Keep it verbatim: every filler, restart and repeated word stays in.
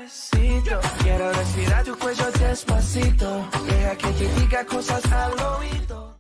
suavecito. Quiero respirar tu cuello despacito. Deja que te diga cosas al oído.